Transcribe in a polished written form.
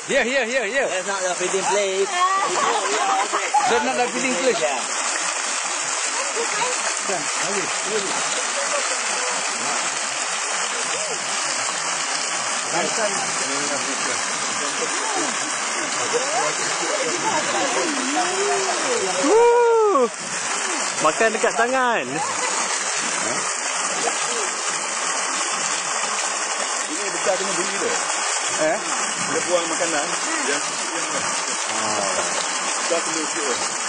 Here. That's not the feeding place. That's not the feeding place. Yeah. Makan dekat tangan. Ini besar kena beli tu. Dia buang makanan. Dia besar kena sikit.